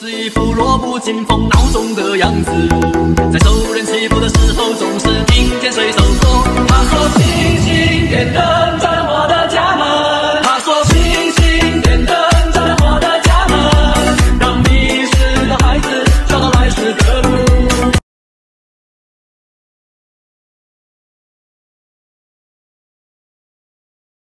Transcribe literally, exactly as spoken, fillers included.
是一副弱不禁风孬种的样子，在受人欺负的时候总是听见水手说，他说星星点灯。